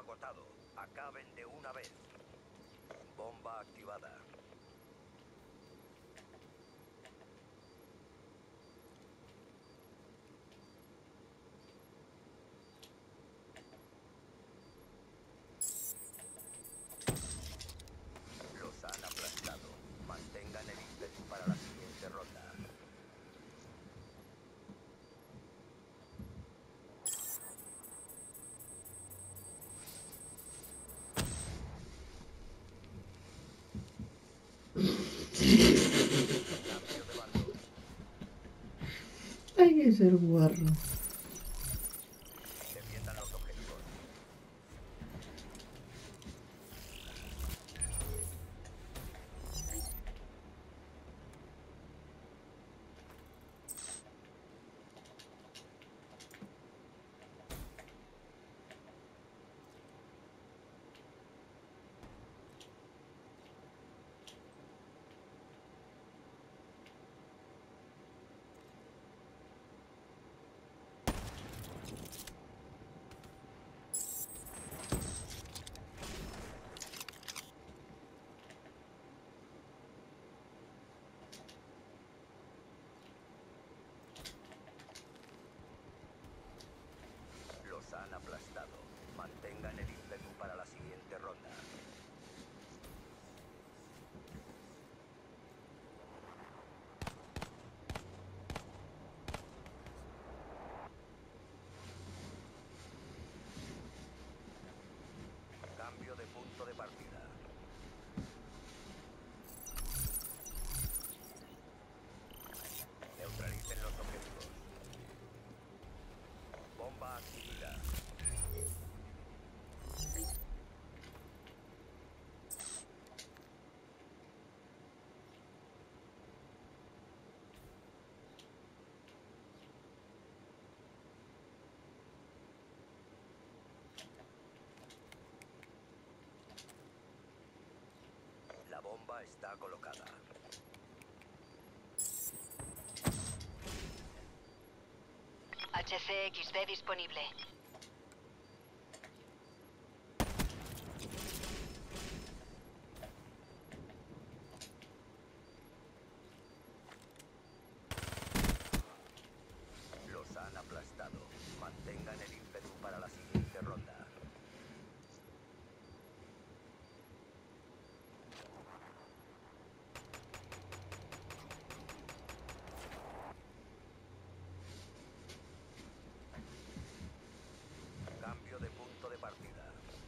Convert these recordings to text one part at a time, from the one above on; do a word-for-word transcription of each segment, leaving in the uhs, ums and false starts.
agotado. Acaben de una vez. Bomba activada. Los han aplastado. Mantengan el ímpetu para la siguiente ronda. Cambio de bando. Hay que ser guarro. Defiendan los objetivos. Los han aplastado. Mantengan el ímpetu para la siguiente ronda. Cambio de punto de partida. Neutralicen los objetivos. Bomba adquirida. La bomba está colocada. H C X D disponible. Los han aplastado. Mantengan el ímpetu para la siguiente ronda. Cambio de punto de partida.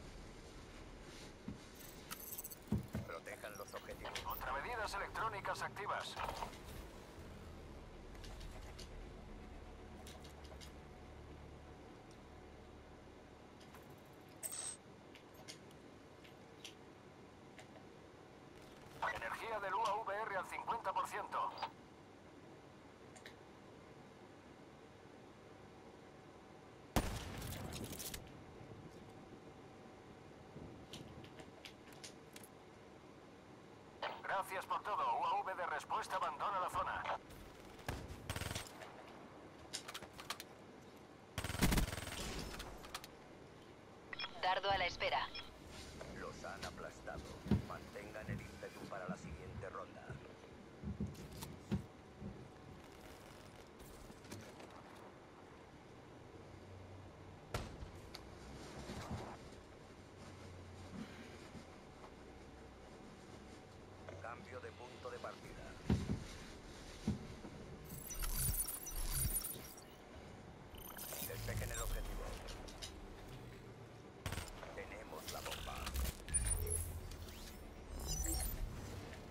Protejan los objetivos. Contramedidas electrónicas activas. Energía del U A V R al cincuenta por ciento. Gracias por todo. U A V de respuesta abandona la zona. Dardo a la espera. Los han aplastado. Mantengan el ímpetu para la siguiente ronda. Cambio de punto de partida. Despejen el objetivo. Tenemos la bomba.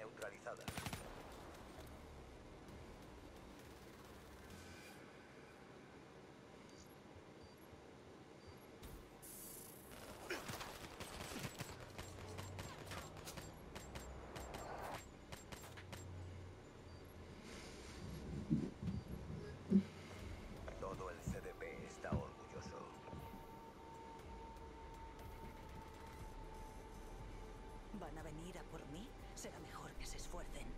neutralizada. Todo el C D P está orgulloso. ¿Van a venir a por mí? Será mejor que se esfuercen.